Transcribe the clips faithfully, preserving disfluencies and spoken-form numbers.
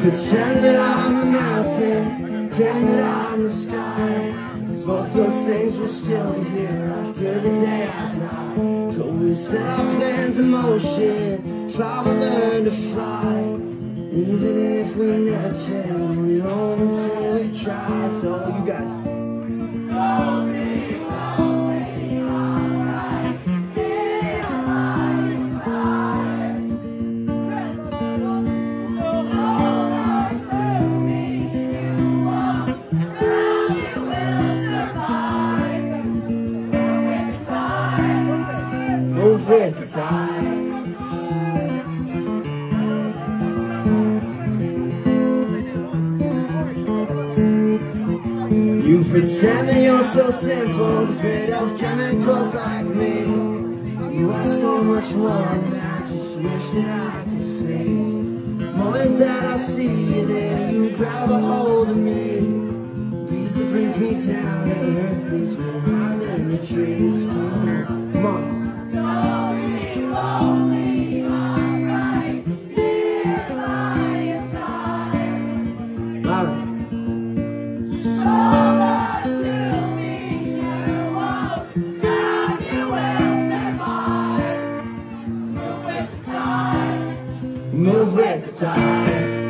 pretend that I'm the mountain, pretend that I'm the sky. Cause both those things will still be here after the day I die. So we set our plans in motion, try to learn to fly. Even if we never can, we'll know until we try. So you guys, hold me, hold me, alright. Feel my side. So hold on to me, you won't drown, you will survive. Move with the tide, move with the tide. You pretend that you're so simple, just made of chemicals like me. You are so much more than that, just wish that I could freeze. The moment that I see you there, you grab a hold of me. Breeze that brings me down, and earth beats me higher than the trees. Come on. Hold me, hold me, alright. Here by your side. Louder. Move with the tide.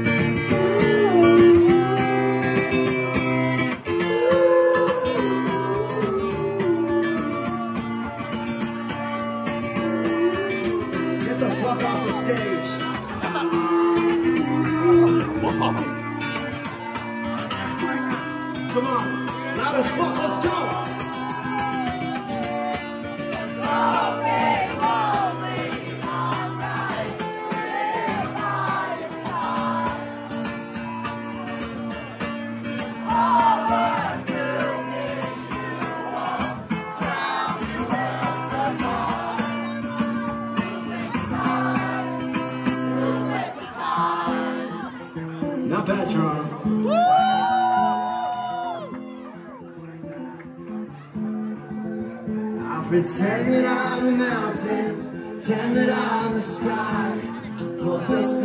Get the fuck off the stage. Come on, loud as fuck, let's go. Not bad, Toronto. I pretend that I'm the mountains, pretend that I'm the sky. Both those